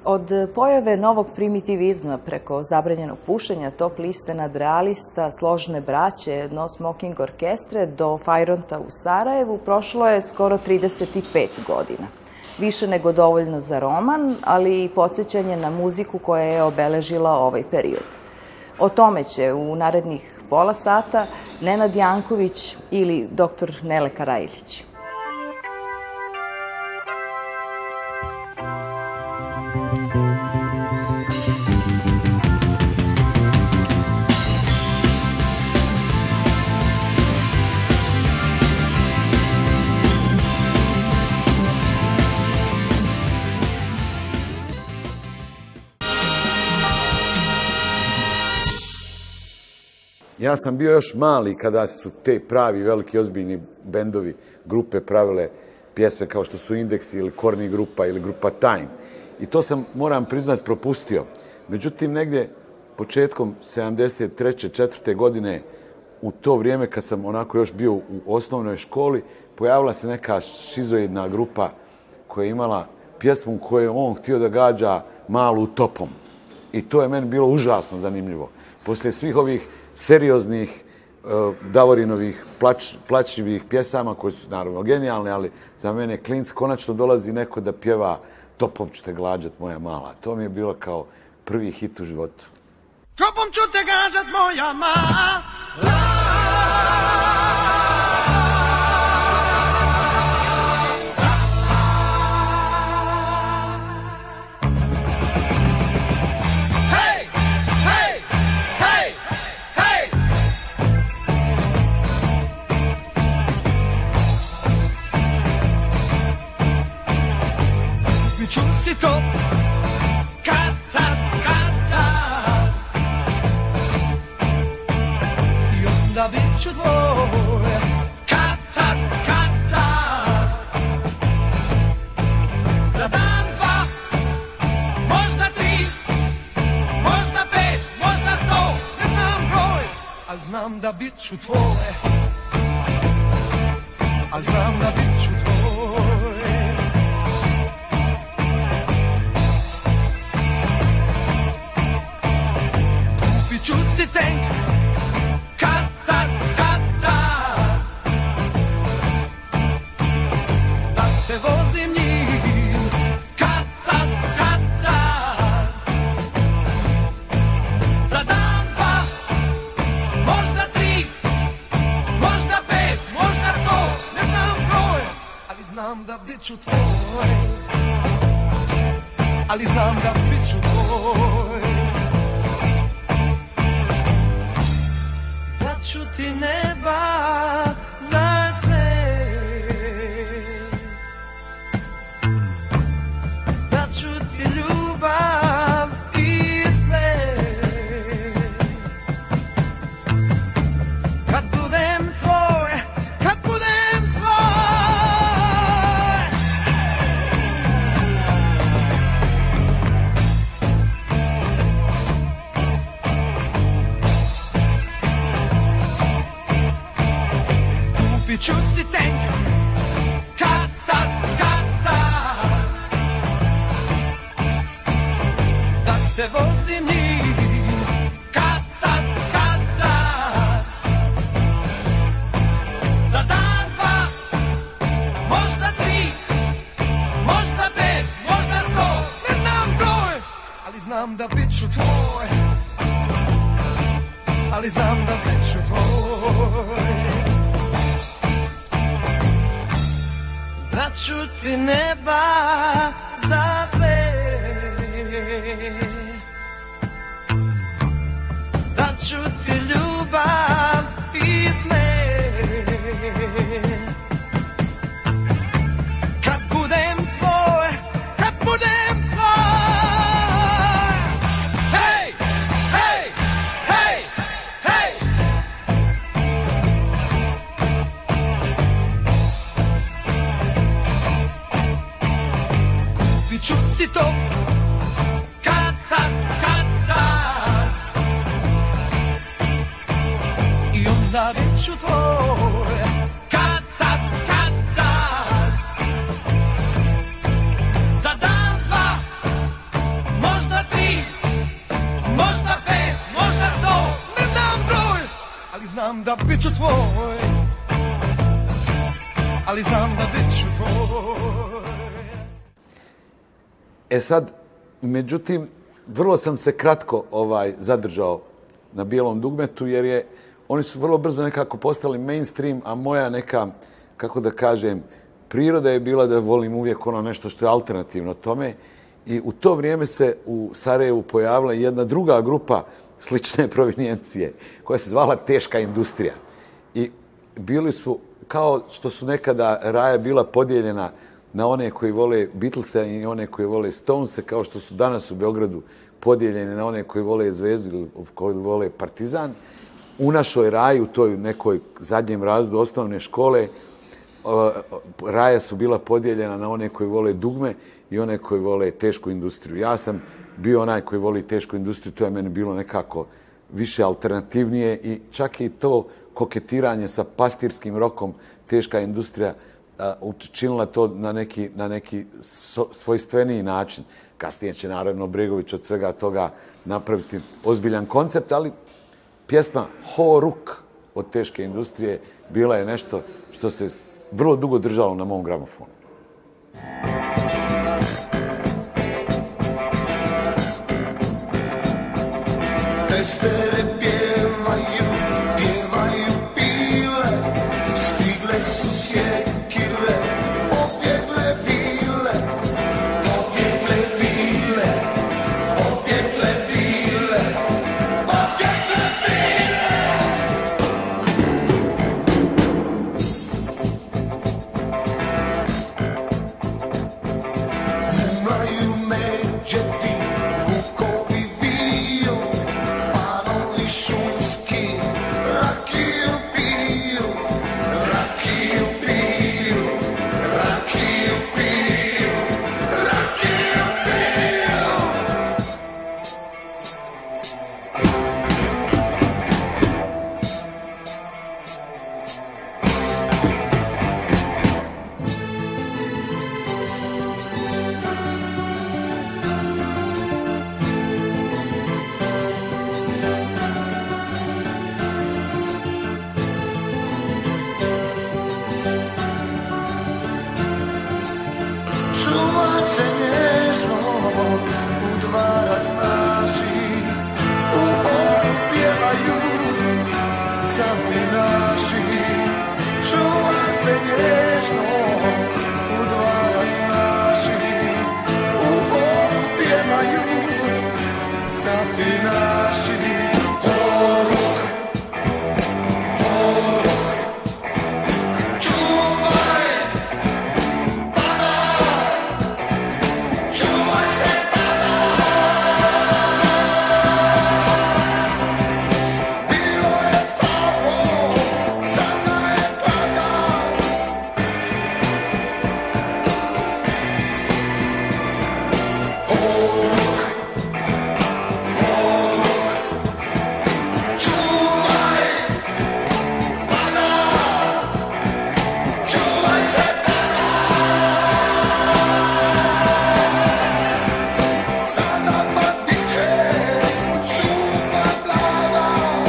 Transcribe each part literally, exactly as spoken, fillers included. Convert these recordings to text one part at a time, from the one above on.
Od pojave novog primitivizma preko zabranjenog pušenja, top liste nadrealista, složne braće, no smoking orkestre do Fajronta u Sarajevu prošlo je skoro trideset pet godina. Više nego dovoljno za roman, ali i podsjećanje na muziku koja je obeležila ovaj period. O tome će u narednih pola sata Nenad Janković ili doktor Nele Karajlić. Ja sam bio još mali kada su te pravi, veliki, ozbiljni bendovi, grupe pravile pjesme kao što su Indeksi ili Korni grupa ili grupa Time. I to sam, moram priznat, propustio. Međutim, negdje početkom sedamdeset treće četvrte godine, u to vrijeme kad sam onako još bio u osnovnoj školi, pojavila se neka šizoidna grupa koja je imala pjesmu koju je on htio da gađa malu topom. I to je meni bilo užasno zanimljivo. Poslije svih ovih serioznih Davorinovih plačljivih pjesama koje su naravno genijalne, ali za mene klinc konačno dolazi neko da pjeva Topom ću te gađat moja mala. To mi je bilo kao prvi hit u životu. Topom ću te gađat moja mala. Ću si to kad-tad, kad-tad i onda bit ću tvoj kad-tad, kad-tad za dan, dva, možda tri, možda pet, možda sto, ne znam broj, ali znam da bit ću tvoj, ali znam da bit ću tvoj. Ću si tank, kad-tad, kad-tad da te vozim njim, kad-tad, kad-tad za dan, dva, možda tri, možda pet, možda sto, ne znam broj, ali znam da bit ću tvoj, ali znam da bit ću tvoj. Daću ti neba za sve, daću ti ljubav i sve, kad budem tvoj, kad budem tvoj. Kupit ću si tank, kad-tad, kad-tad da te vozim njim, kad-tad, kad-tad za dan, dva, možda tri, možda pet, možda sto, ne znam broj, ali znam da bit ću tvoj, ali znam da bit ću tvoj. Daću ti neba za sve, daću ti ljubav i sne, kad budem tvoj, kad budem tvoj. Hej, hej, hej, hej. Kupit ću si to kad-tad, kad-tad i onda bit ću tvoj, kad-tad, kad-tad za dan, dva, da bit ću tvoj, ali znam da bit ću tvoj. E sad, međutim, vrlo sam se kratko ovaj zadržao na Bijelom dugmetu, jer je, oni su vrlo brzo nekako postali mainstream, a moja neka, kako da kažem, priroda je bila da volim uvijek ono nešto što je alternativno tome. I u to vrijeme se u Sarajevu pojavila jedna druga grupa slične provenijencije, koja se zvala Teška industrija. I bili su, kao što su nekada Raja bila podijeljena na one koji vole Beatlesa i one koji vole Stonese, kao što su danas u Beogradu podijeljene na one koji vole Zvezdu ili koji vole Partizan. U našoj Raji, u toj nekoj zadnjem razredu osnovne škole, Raja su bila podijeljena na one koji vole dugme i one koji vole tešku industriju. Ja sam bio onaj koji voli tešku industriju, to je meni bilo nekako više alternativnije i čak i to koketiranje sa pastirskim rokom, teška industrija, učinila to na neki, na neki svojstveniji način. Kasnije će naravno Bregović od svega toga napraviti ozbiljan koncept, ali pjesma Ho Ruk od Teške industrije bila je nešto što se vrlo dugo držalo na mom gramofonu. Testere pjevaju, pjevaju pile, stigle su sjekile, pobjegle vile, pobjegle vile, pobjegle vile, pobjegle vile. Imaju međeti, vukovi viju, panovi šumski, rakiju piju, rakiju piju, rakiju piju, rakiju piju. Čuvat se nježno, u dva raznaši, u moru pjevaju zapinaši. Čuvat se nježno, u dva raznaši, u moru pjevaju zapinaši. Horuk, horuk, čuvaj, čuvaj se tada. Bilo je slabo, sada je pada. Horuk, horuk, čuvaj, pada, čuvaj se tada. Sada patiče šuma plava.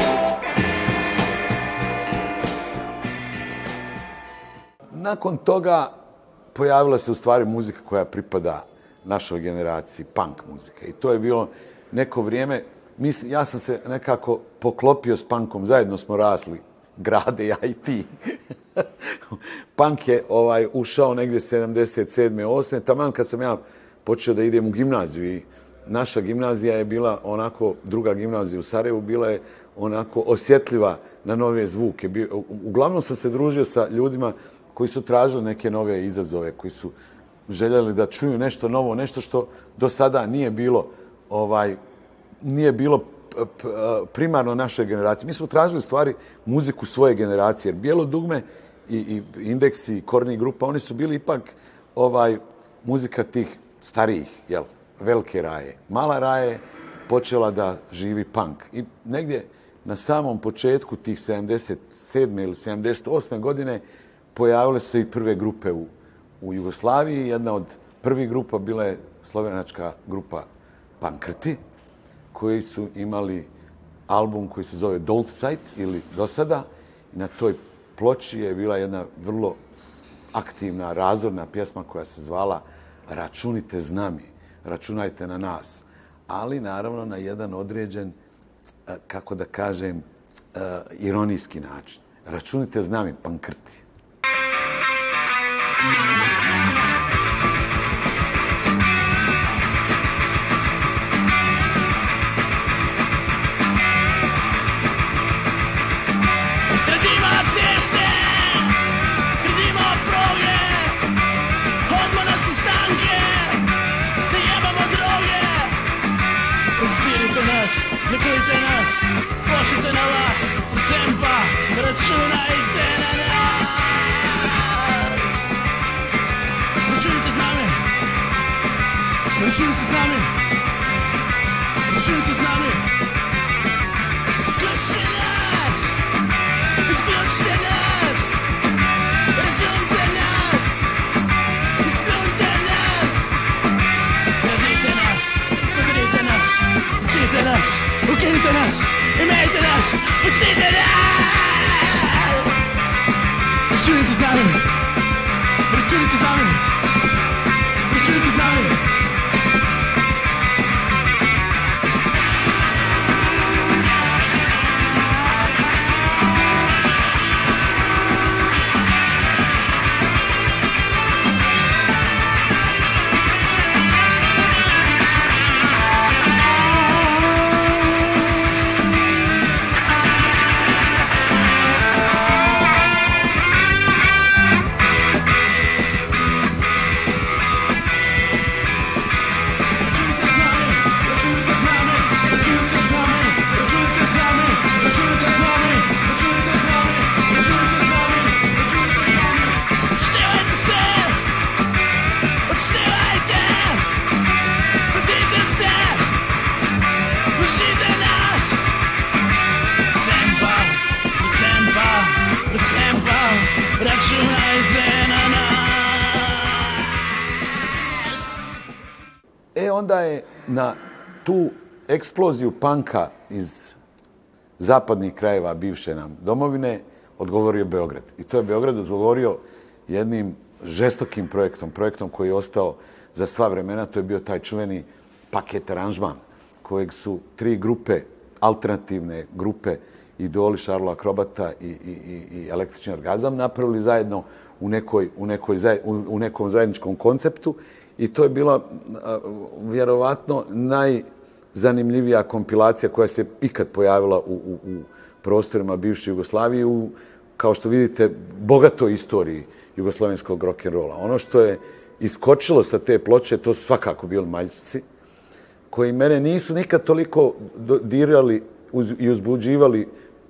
Nakon toga pojavila se u stvari muzika koja pripada našoj generaciji, punk muzika. I to je bilo neko vrijeme, mislim, ja sam se nekako poklopio s punkom, zajedno smo rasli, Grade, ja i ti. Punk je ovaj, ušao negdje sedamdeset sedme osme taman kad sam ja počeo da idem u gimnaziju i naša gimnazija je bila onako, druga gimnazija u Sarajevu, bila je onako osjetljiva na nove zvuke. Uglavnom sam se družio sa ljudima koji su tražili neke nove izazove, koji su željeli da čuju nešto novo, nešto što do sada nije bilo, ovaj, nije bilo primarno naše generacije. Mi smo tražili stvari muziku svoje generacije, jer Bijelo dugme i, i Indeksi, Korni grupa, oni su bili ipak ovaj, muzika tih starijih, jel, velike Raje. Mala Raja je počela da živi punk. I negdje na samom početku tih sedamdeset sedme ili sedamdeset osme godine pojavile su se i prve grupe u, u Jugoslaviji. Jedna od prvih grupa bila je slovenačka grupa Pankrti, koji su imali album koji se zove Doltside ili Dosada Na toj ploči je bila jedna vrlo aktivna, razorna pjesma koja se zvala Računite s nami, računajte na nas. Ali naravno na jedan određen, kako da kažem, ironijski način. Računite s nami, pankrti. Nekujte nas, pošljite na vas, Cempa, računajte na nas. Računite s nami, računite s nami, računite s nami. Ključite nas, isključite nas, razumite nas, ispunite nas. Razvijte nas, pogledajte nas, učite nas. Ukinite nas, imejte nas, pustite nas! Računite s nami, računite s nami, računite s nami. E onda je na tu eksploziju panka iz zapadnih krajeva bivše nam domovine odgovorio Beograd. I to je Beograd odgovorio jednim žestokim projektom, projektom koji je ostao za sva vremena. To je bio taj čuveni paket aranžman kojeg su tri grupe, alternativne grupe, Idoli, Šarlo Akrobata i, i, i Električni orgazam napravili zajedno u, nekoj, u, nekoj, u, u nekom zajedničkom konceptu. I to je bila a, vjerovatno najzanimljivija kompilacija koja se ikad pojavila u, u, u prostorima bivše Jugoslavije, u, kao što vidite, bogatoj istoriji jugoslovenskog rock'n'rolla. Ono što je iskočilo sa te ploče, to su svakako bili Maljčici, koji mene nisu nikad toliko dirali uz, i uzbuđivali,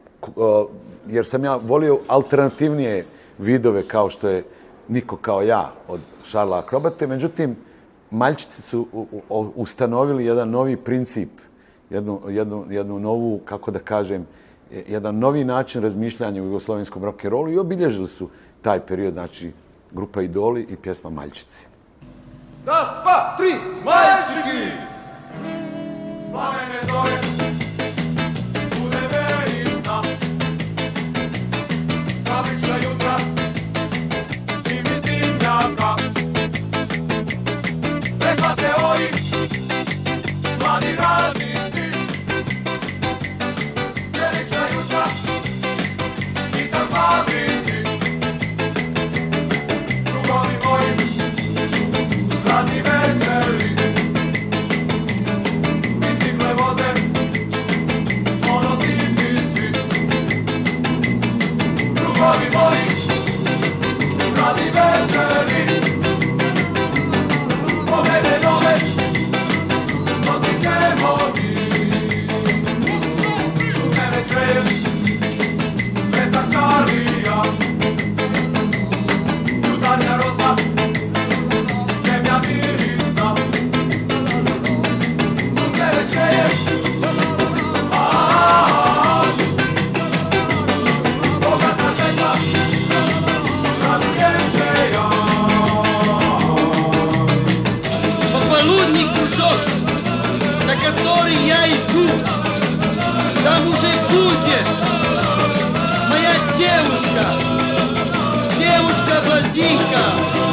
jer sam ja volio alternativnije vidove kao što je Niko kao ja od Šarla Akrobate. Međutim, Maljčici su ustanovili jedan novi princip, jednu, jednu, jednu novu, kako da kažem, jedan novi način razmišljanja u jugoslovenskom rock'n'rollu i obilježili su taj period, znači grupa Idoli i pjesma Maljčici. Raz, dva, tri, Maljčiki! Plamene zore, u nebe izna, fabrična jutra, zimi zimljaka. Prešla se ovi, mladi radnici, vjerična jutra, hitan fabrici. Drugovi moji, radni veseli, bicikle voze, Hrvatska,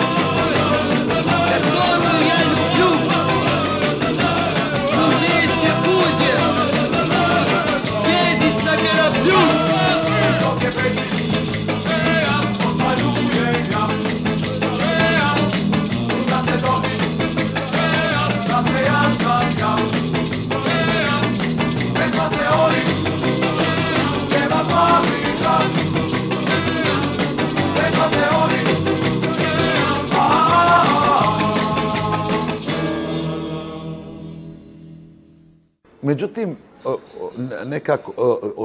которую я люблю, умейте бузе, едешь на кораблю. Međutim, nekako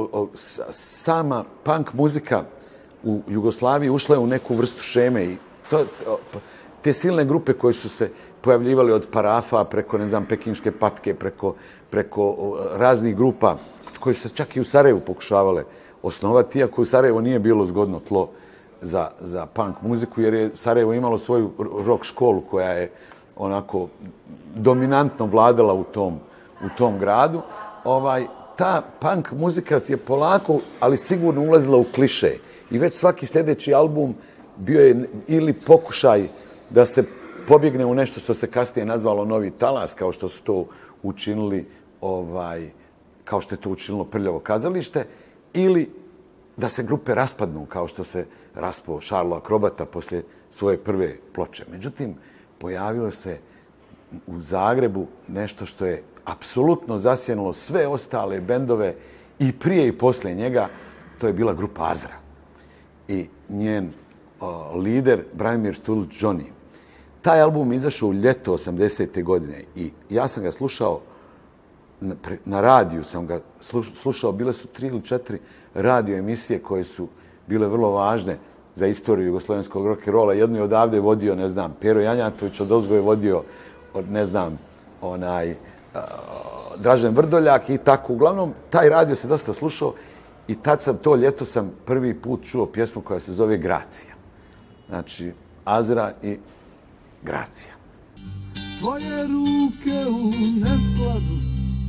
sama punk muzika u Jugoslaviji ušla je u neku vrstu šeme i to, te silne grupe koje su se pojavljivali od Parafa preko, ne znam, Pekinške patke, preko, preko raznih grupa koje su se čak i u Sarajevu pokušavale osnovati, iako u Sarajevu nije bilo zgodno tlo za, za punk muziku, jer je Sarajevo imalo svoju rock školu koja je onako dominantno vladala u tom, u tom gradu. Ovaj, ta punk muzika je polako, ali sigurno ulazila u kliše. I već svaki sljedeći album bio je ili pokušaj da se pobjegne u nešto što se kasnije nazvalo Novi talas, kao što su to učinili, ovaj, kao što je to učinilo Prljavo kazalište, ili da se grupe raspadnu, kao što se raspao Šarlo Akrobata poslije svoje prve ploče. Međutim, pojavilo se u Zagrebu nešto što je apsolutno zasjenulo sve ostale bendove i prije i poslije njega. To je bila grupa Azra i njen o, lider Branimir Štulić Johnny. Taj album izašao u ljeto osamdesete godine i ja sam ga slušao na, na radiju, sam ga slušao, bile su tri ili četiri radio emisije koje su bile vrlo važne za istoriju jugoslovenskog rock'n'rolla. Jednu je odavde vodio, ne znam, Pero Janjatović, od ozgo je vodio, od, ne znam, onaj, uh, Dražen Vrdoljak i tako. Uglavnom, taj radio se dosta slušao i tad sam, to ljeto sam prvi put čuo pjesmu koja se zove Gracija. Znači, Azra i Gracija. Tvoje ruke u neskladu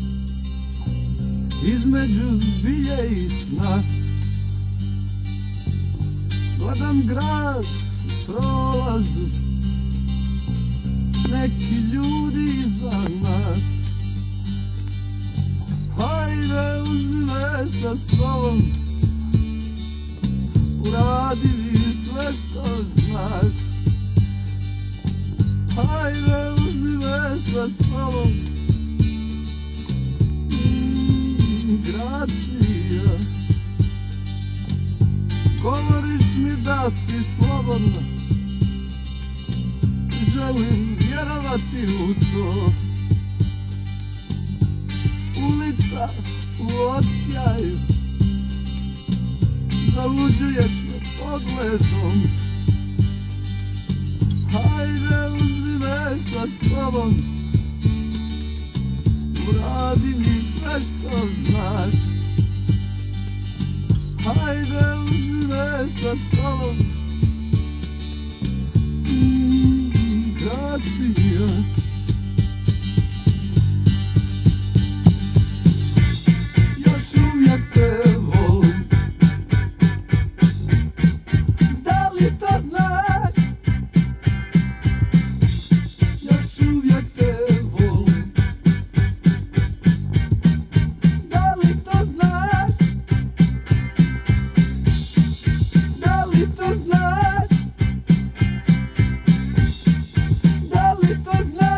između zbilje i sna, gledam grad u prolazu, neki ljudi iza nas. Hajde, uzmi me sa sobom, uradi mi sve što znaš. Hajde, uzmi me sa sobom, mm, Gracija. Govoriš mi da si slobodna, želim vjerovati u to. Ulica u osjaju, zaluđuješ me pogledom. Hajde, uzmi me sa sobom, uradi mi sve što znaš. Hajde, uzmi me sa sobom, mm, Gracija. Još uvijek te volim, da li to znaš? Još uvijek te volim, da li to znaš? Da li to znaš? Da li to znaš?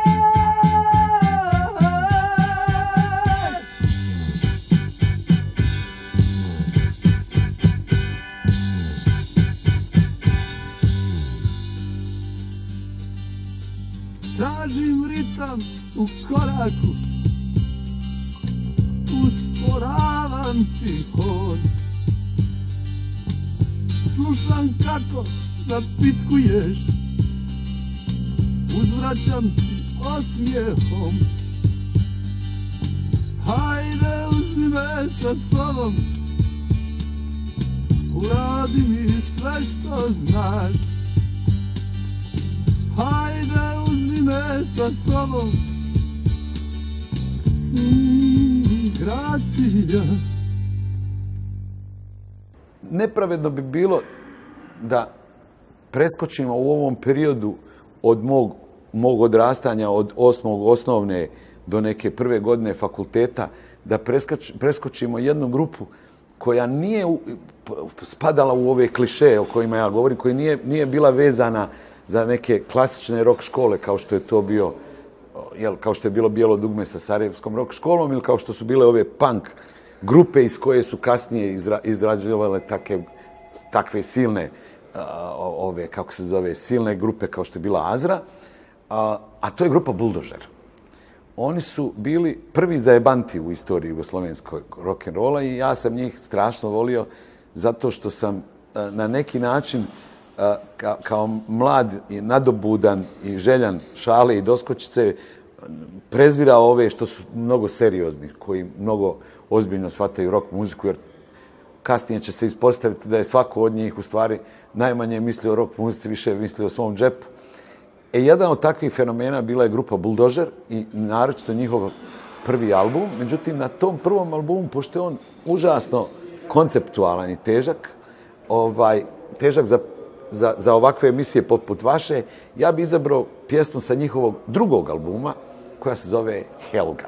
Tražim ritam u koraku, usporavam ti hod. Slušam kako zapitkuješ, uzvraćam ti osmijehom. Hajde, uzmi me sa sobom, uradi mi sve što znaš. Hajde, uzmi me sa sobom, mm, Gracija. Nepravedno bi bilo da preskočimo u ovom periodu od mog, mog odrastanja, od osmog osnovne do neke prve godine fakulteta, da preskač, preskočimo jednu grupu koja nije u, spadala u ove klišeje o kojima ja govorim, koja nije, nije bila vezana za neke klasične rock škole kao što je to bio, jel, kao što je bilo Bijelo dugme sa Sarajevskom rock školom ili kao što su bile ove punk grupe iz koje su kasnije izra, izrađivale takve, takve silne, a, ove, kako se zove, silne grupe kao što je bila Azra, a, a to je grupa Buldožer. Oni su bili prvi zajebanti u istoriji jugoslovenskog rock'n'rolla i ja sam njih strašno volio zato što sam na neki način ka, kao mlad i nadobudan i željan šale i doskočice prezirao ove što su mnogo seriozni, koji mnogo ozbiljno shvataju rock muziku, jer kasnije će se ispostaviti da je svako od njih u stvari najmanje mislio o rock muzici, više mislio o svom džepu. E, jedan od takvih fenomena bila je grupa Buldožer i naročito njihov prvi album. Međutim, na tom prvom albumu, pošto je on užasno konceptualan i težak, ovaj, težak za, za, za ovakve emisije poput vaše, ja bi izabrao pjesmu sa njihovog drugog albuma, koja se zove Helga.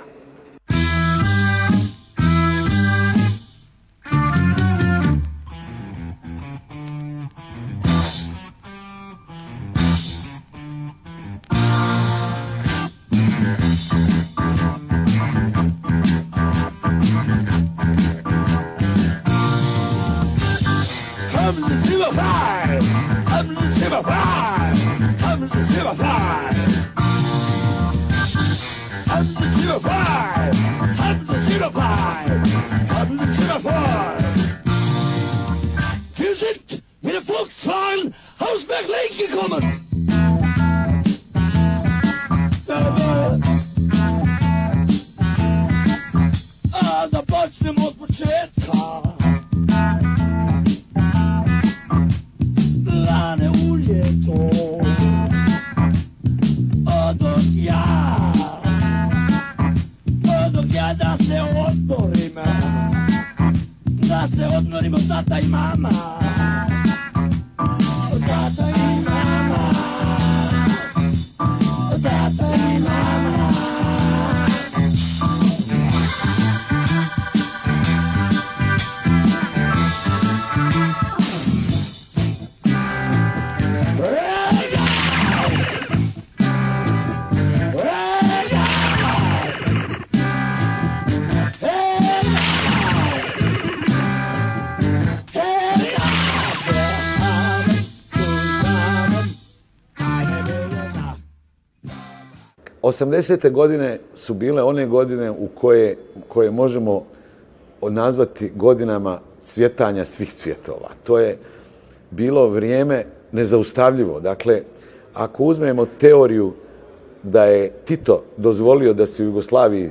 osamdesete godine su bile one godine u koje, koje možemo nazvati godinama cvjetanja svih cvjetova. To je bilo vrijeme nezaustavljivo. Dakle, ako uzmemo teoriju da je Tito dozvolio da se u Jugoslaviji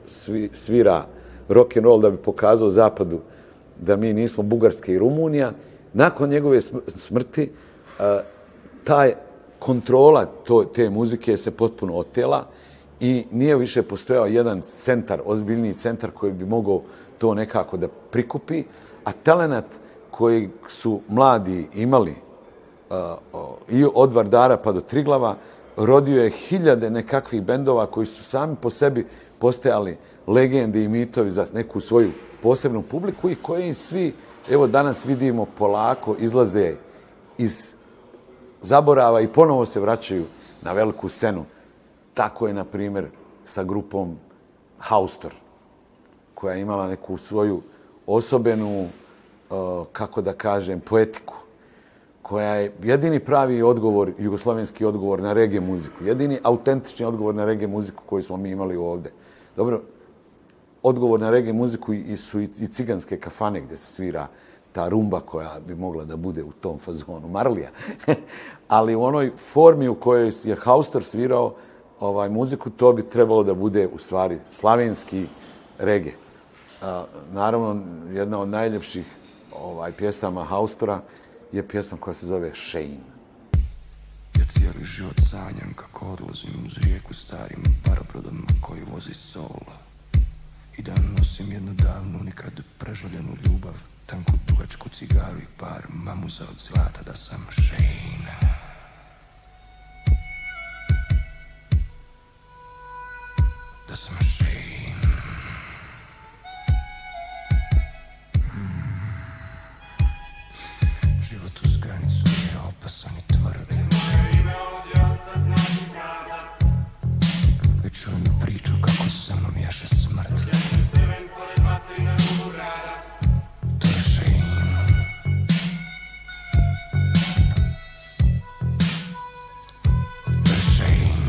svira rock and roll da bi pokazao Zapadu da mi nismo Bugarska i Rumunija, nakon njegove smrti taj kontrola to, te muzike se potpuno otela i nije više postojao jedan centar, ozbiljniji centar koji bi mogao to nekako da prikupi, a talenat koji su mladi imali uh, uh, i od Vardara pa do Triglava rodio je hiljade nekakvih bendova koji su sami po sebi postajali legende i mitovi za neku svoju posebnu publiku i koji svi, evo danas vidimo, polako izlaze iz zaborava i ponovo se vraćaju na veliku scenu. Tako je, na primjer, sa grupom Haustor, koja je imala neku svoju osobenu, kako da kažem, poetiku, koja je jedini pravi odgovor, jugoslovenski odgovor na reggae muziku, jedini autentični odgovor na reggae muziku koju smo mi imali ovdje. Dobro, odgovor na reggae muziku su i ciganske kafane gdje se svira ta rumba koja bi mogla da bude u tom fazonu Marlija. Ali u onoj formi u kojoj je Haustor svirao ovaj, muziku, to bi trebalo da bude u stvari slavenski reggae. A, naravno, jedna od najljepših ovaj, pjesama Haustora je pjesma koja se zove Shane. Ja cijeli život sanjam kako odlazim uz rijeku starim parobrodom koji vozi sol. I da nosim jednu davnu, nikad prežaljenu ljubav, tanku dugačku cigaru i par mamuza od zlata, da sam Shane. Da sam Shane. Hmm. Život uz granicu je opasan i tvrd. Već čujem priču kako sa mnom jaše smrt. To je Shane. To je Shane.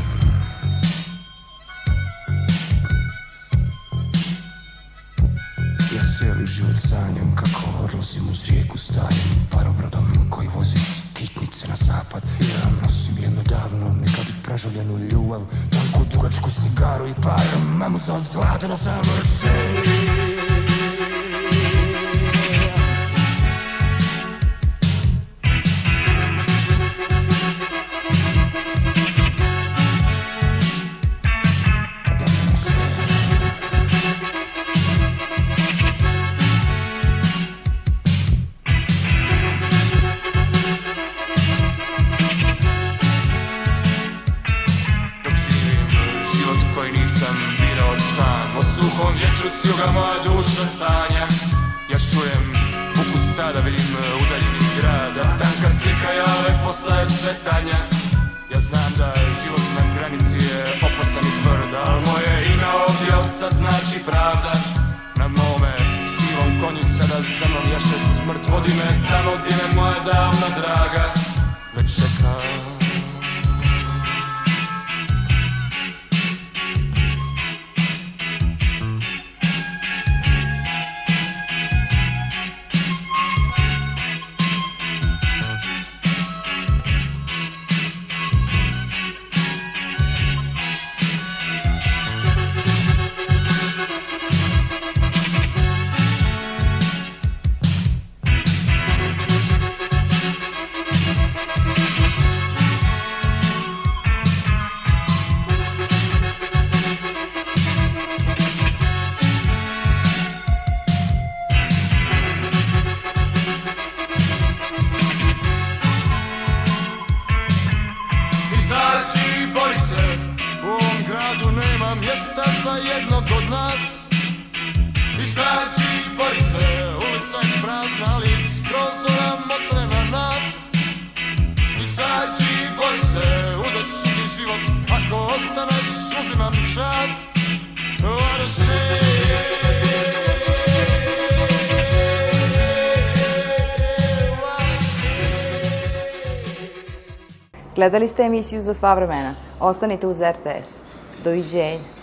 Ja cijeli život sanjam kako odlazim uz rijeku starim parobrodom koji vozi skitnice na zapad. Ja nosim jednu davnu, nekad i prežaljenu ljubav, tanku dugačku cigaru i par mamuza od zlata, da sam Shane. Moja duša sanja, ja čujem ukus tada, vidim udaljeni grada, tanka slika jave postaje sve tanja. Ja znam da život na granici je opasan i tvrd, al moje ime ovdje od sad znači pravda. Na mome sivom konju sada za mnom jaše smrt, vodi me tamo gdje me moja davna draga već čeka. Mjesta za jednog od nas. Izađi, bori se, ulica je prazna, ali skroz ona motre na nas. Izađi, bori se, uzet ću ti život, ako ostaneš uzimam čast. What a shame, what a shame. Gledali ste emisiju Za sva vremena. Ostanite uz R T S. Doviđenja.